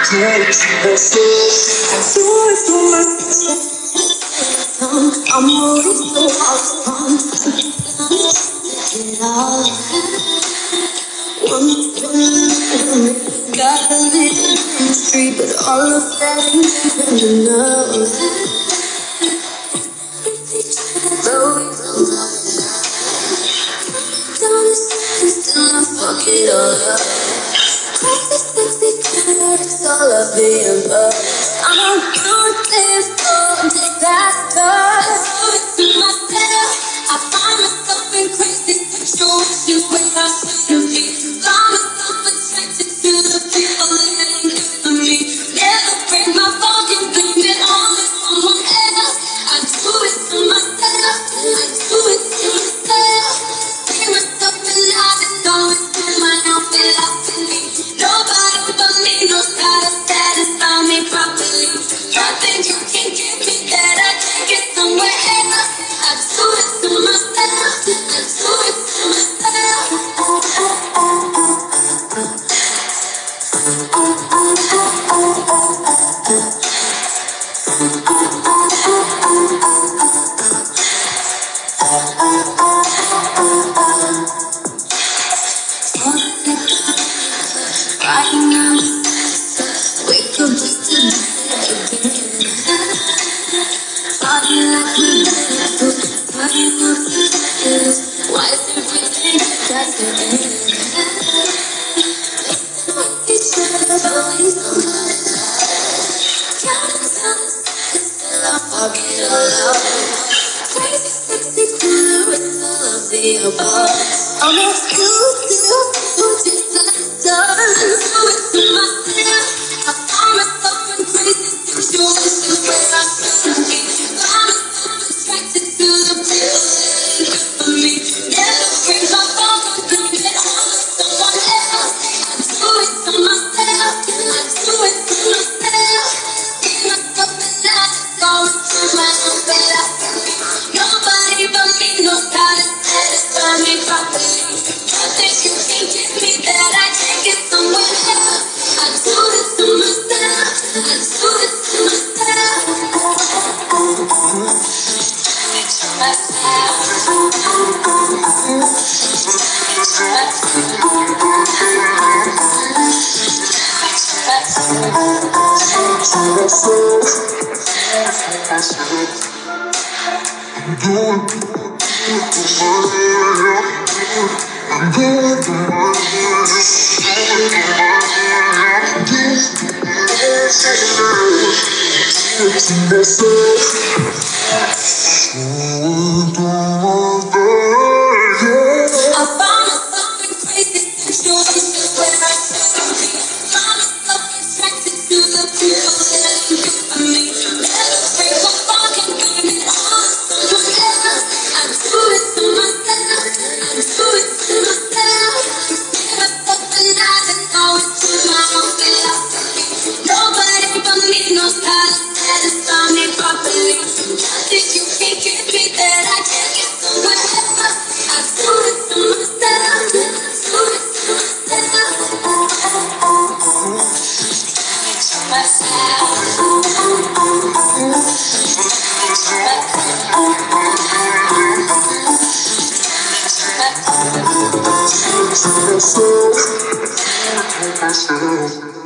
I'm already so hard to get all one got a little chemistry, but all of that ain't enough. Though we don't still I fuck it all up. Crazy, sexy, it's all of the above. I'm doing this for disaster. To myself, I find myself in crazy situations where I shouldn't be. Find myself attracted to the people living good for me. Never break my phone and blame it on someone else. I do it to myself. I do it to myself. See myself and I just always put my own philosophy. Nobody but me knows how to satisfy me properly. Nothing you can give me that I can't get somewhere else. I do it to myself. I do it to myself. Right now, wake up just to do it again. Party like we did, party up to this. Why is everything got to end? Each other always on the counting till I forget all of crazy, sexy, cool, it's all of the above. I'm a fool, disaster. Do it to myself. I find myself in crazy situations where I shouldn't be. Find myself attracted to the people living good for me. Never bring my phone and blame it on someone else. I do it to myself. I do it to myself. See myself and I just always do my own philosophy. Nobody but me knows how to satisfy me properly. Nothing you can give me that I can't get somewhere else. I do it to myself. I do it to myself. To I found myself in crazy situations where I shouldn't be. Found myself attracted to the people living good for me. Never break my phone and blame it on someone else. I do it to myself. I do it to myself. See myself and I just always do my own philosophy. Nobody but me knows how to satisfy me properly. Nothing you can give me that I can't get somewhere else. I do it to myself. I do it to myself. To myself. To myself.